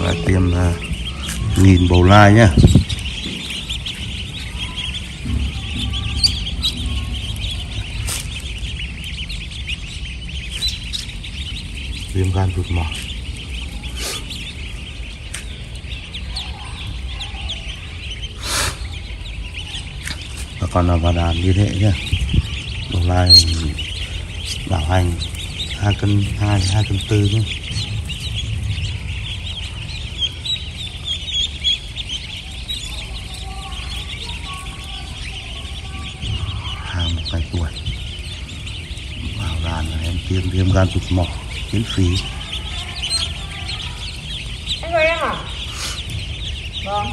lại tiêm 1000 bầu lai nhá. Viêm gan ruột mỏ. Và còn là vào đàn liên hệ nhá. Bầu lai bảo hành 2 cân 2 cân 4 nhé. Hàng 1 ngày tuổi. Vào đàn là em tiêm viêm gan ruột mỏ miễn phí. Anh gọi em à? Vâng.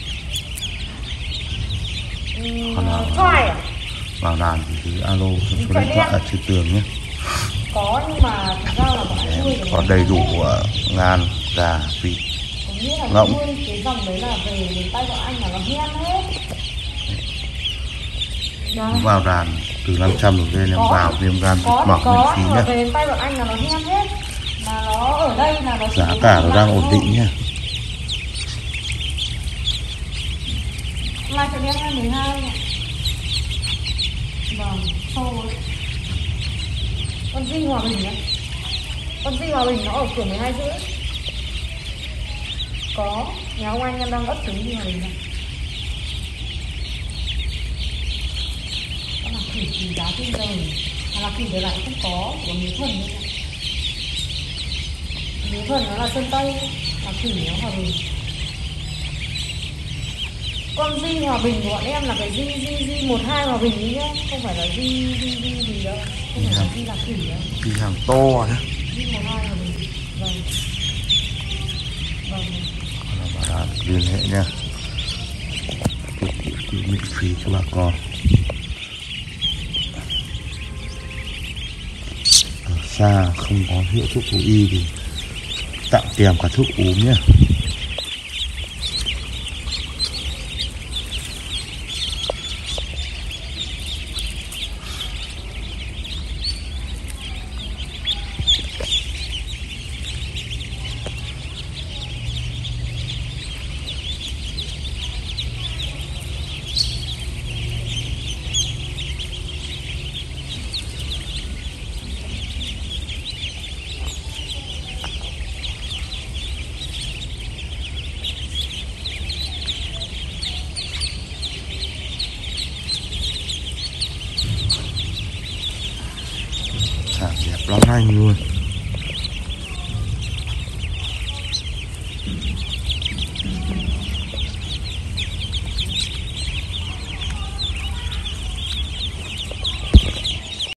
Còn là Thoại à? vào đàn thì cứ alo số điện thoại ở trên tường nhé. Có nhưng mà thực ra là bọn anh nuôi có đầy đủ ngan, gà, vịt, ngỗng. Cái dòng đấy là về đến tay bọn anh là nó hen hết. Vào đàn từ 500 đổ lên em vào viêm gan ruột mỏ miễn phí nhé. Về đến tay bọn anh là nó hen hết. Mà nó ở đây là nó giá cả nó đang ổn định nhé. Lai cho em 12 ạ. Vâng, sâu đấy. Con Di Hòa Bình nhé. Con Di Hòa Bình nó ở cửa 12 rưỡi. Có, nhà ông anh em đang ấp trứng Di Hòa Bình này. Đó là thủy thì giá trên đời. Hay là thủy để lại không có, chỉ có miếng thuần thôi. Miếng thuần nó là Sơn Tây, là thủy nó Hòa Bình. Con Di Hòa Bình của bọn em là cái Di 12 Hòa Bình ý nhá, không phải là Di gì đâu, không phải là Di là thủy đâu. Đi hàng to nhé. Di 12 Hòa Bình. Vâng. Vâng. Là bà đàn liên hệ nha. Miễn phí cho bà con. Ở xa không có hiệu thuốc thú y thì tặng kèm cả thuốc uống nhé. Đẹp lắm anh luôn.